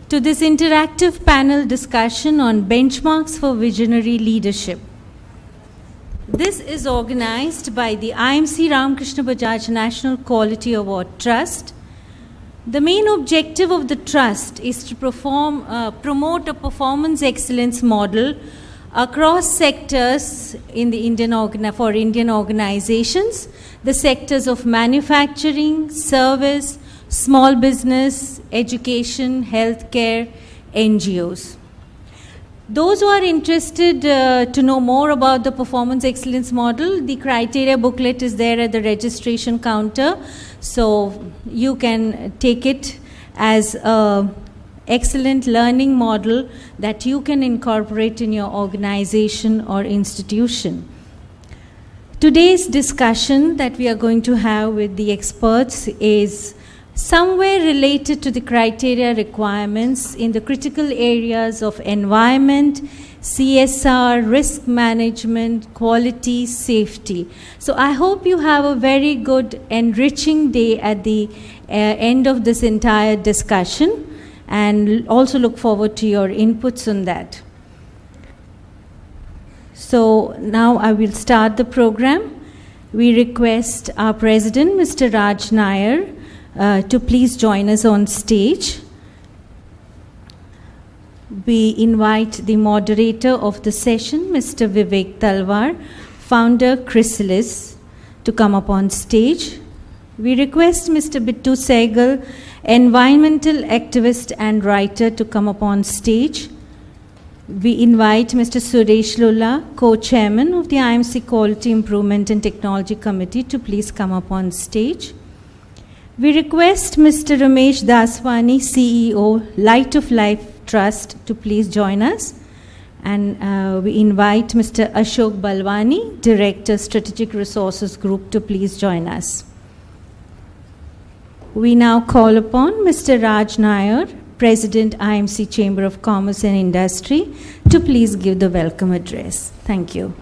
to this interactive panel discussion on benchmarks for visionary leadership. This is organized by the IMC Ramkrishna Bajaj National Quality Award Trust. The main objective of the trust is to promote a performance excellence model across sectors in the for Indian organizations, the sectors of manufacturing, service, small business, education, healthcare, NGOs. Those who are interested to know more about the performance excellence model, the criteria booklet is there at the registration counter, so you can take it as an excellent learning model that you can incorporate in your organization or institution. Today's discussion that we are going to have with the experts is somewhere related to the criteria requirements in the critical areas of environment, CSR, risk management, quality, safety. So I hope you have a very good, enriching day at the end of this entire discussion, and also look forward to your inputs on that. So now I will start the program. We request our President, Mr. Raj Nair, to please join us on stage. We invite the moderator of the session, Mr. Vivek Talwar, founder Chrysalis, to come up on stage. We request Mr. Bittu Sehgal, environmental activist and writer, to come up on stage. We invite Mr. Suresh Lulla, co-chairman of the IMC Quality Improvement and Technology Committee, to please come up on stage. We request Mr. Ramesh Daswani, CEO, Light of Life Trust, to please join us. And we invite Mr. Ashok Balwani, Director, Strategic Resources Group, to please join us. We now call upon Mr. Raj Nair, President, IMC Chamber of Commerce and Industry, to please give the welcome address. Thank you.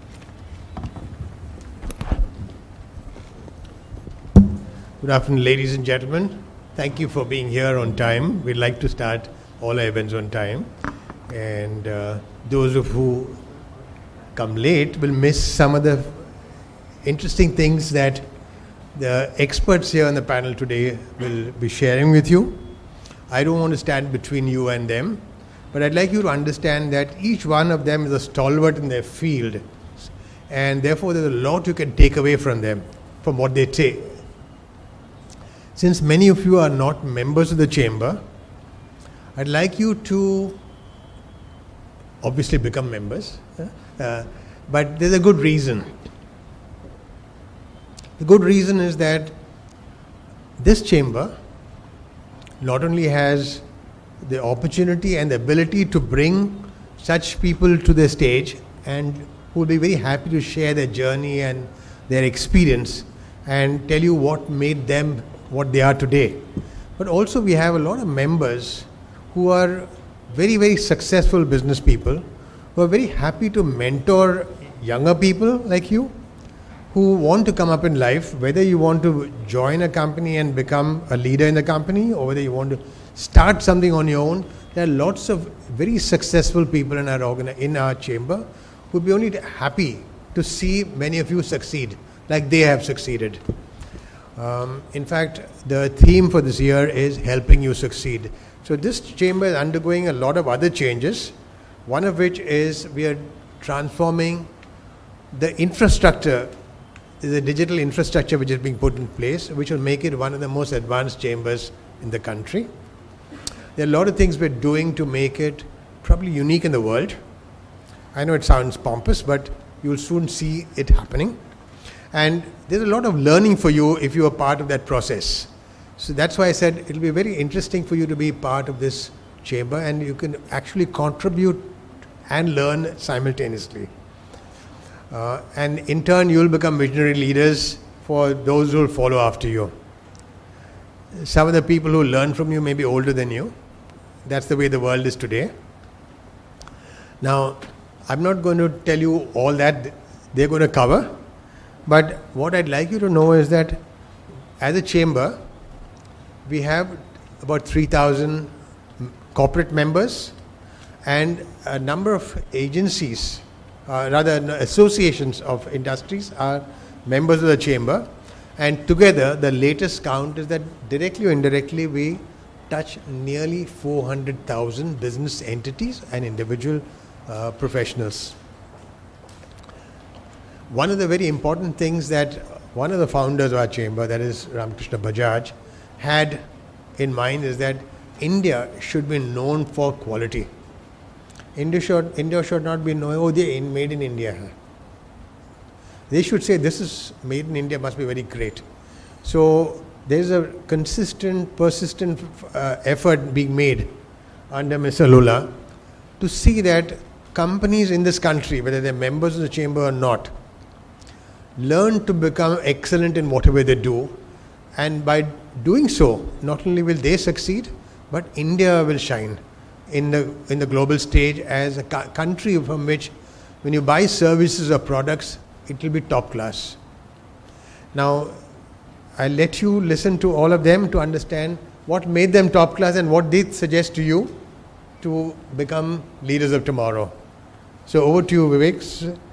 Good afternoon, ladies and gentlemen. Thank you for being here on time. We'd like to start all our events on time. And those of who come late will miss some of the interesting things that the experts here on the panel today will be sharing with you. I don't want to stand between you and them, but I'd like you to understand that each one of them is a stalwart in their field, and therefore there's a lot you can take away from them, from what they say. Since many of you are not members of the chamber, I'd like you to obviously become members, but there's a good reason. The good reason is that this chamber not only has the opportunity and the ability to bring such people to the stage and who will be very happy to share their journey and their experience and tell you what made them what they are today. But also we have a lot of members who are very, very successful business people who are very happy to mentor younger people like you who want to come up in life, whether you want to join a company and become a leader in the company or whether you want to start something on your own. There are lots of very successful people in our chamber who would be only happy to see many of you succeed like they have succeeded. In fact, the theme for this year is helping you succeed. So this chamber is undergoing a lot of other changes, one of which is we are transforming the infrastructure. There's a digital infrastructure which is being put in place, which will make it one of the most advanced chambers in the country. There are a lot of things we're doing to make it probably unique in the world. I know it sounds pompous, but you'll soon see it happening. And there's a lot of learning for you if you are part of that process. So that's why I said it'll be very interesting for you to be part of this chamber, and you can actually contribute and learn simultaneously. And in turn, you'll become visionary leaders for those who will follow after you. Some of the people who learn from you may be older than you. That's the way the world is today. Now, I'm not going to tell you all that they're going to cover, but what I'd like you to know is that as a chamber, we have about 3,000 corporate members, and a number of agencies, associations of industries are members of the chamber. And together, the latest count is that directly or indirectly, we touch nearly 400,000 business entities and individual professionals. One of the very important things that one of the founders of our chamber, that is Ramkrishna Bajaj, had in mind is that India should be known for quality. India should not be known, oh, they're made in India. They should say, this is made in India, must be very great. So there's a consistent, persistent effort being made under Mr. Lula to see that companies in this country, whether they're members of the chamber or not, learn to become excellent in whatever they do. And by doing so, not only will they succeed, but India will shine in the global stage as a country from which, when you buy services or products, it will be top class. Now, I'll let you listen to all of them to understand what made them top class and what they suggest to you to become leaders of tomorrow. So over to you, Vivek.